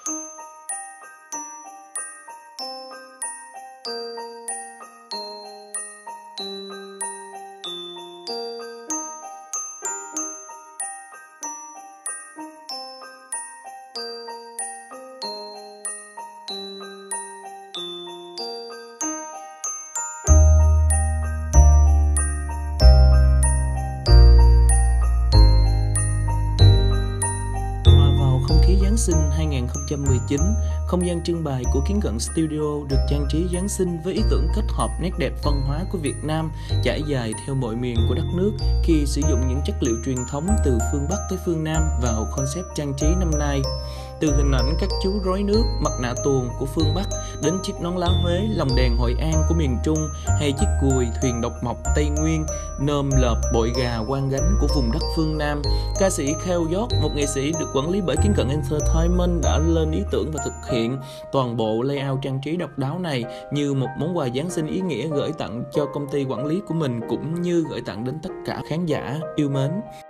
Giáng sinh 2019, không gian trưng bày của Kiến Cận Studio được trang trí Giáng sinh với ý tưởng kết hợp nét đẹp văn hóa của Việt Nam trải dài theo mọi miền của đất nước khi sử dụng những chất liệu truyền thống từ phương Bắc tới phương Nam vào concept trang trí năm nay. Từ hình ảnh các chú rối nước, mặt nạ tuồng của phương Bắc đến chiếc nón lá Huế, lồng đèn Hội An của miền Trung hay chiếc cùi thuyền độc mộc Tây Nguyên, nơm lợp bội gà quang gánh của vùng đất phương Nam, ca sĩ Kheo Giót, một nghệ sĩ được quản lý bởi Kiến Cận Entertainment, đã lên ý tưởng và thực hiện toàn bộ layout trang trí độc đáo này như một món quà Giáng sinh ý nghĩa gửi tặng cho công ty quản lý của mình cũng như gửi tặng đến tất cả khán giả yêu mến.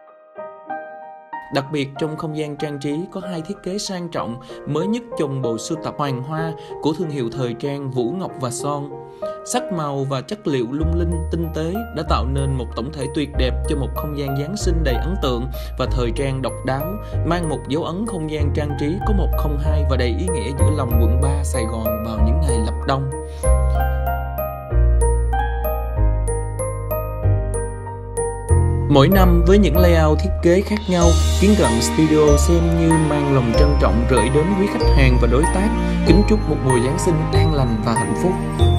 Đặc biệt trong không gian trang trí có hai thiết kế sang trọng mới nhất trong bộ sưu tập Hoàng Hoa của thương hiệu thời trang Vũ Ngọc và Son. Sắc màu và chất liệu lung linh, tinh tế đã tạo nên một tổng thể tuyệt đẹp cho một không gian Giáng sinh đầy ấn tượng và thời trang độc đáo, mang một dấu ấn không gian trang trí có 102 và đầy ý nghĩa giữa lòng quận 3 Sài Gòn vào những ngày lập đông. Mỗi năm với những layout thiết kế khác nhau, Kiến Cận Studio xem như mang lòng trân trọng gửi đến quý khách hàng và đối tác, kính chúc một mùa Giáng sinh an lành và hạnh phúc.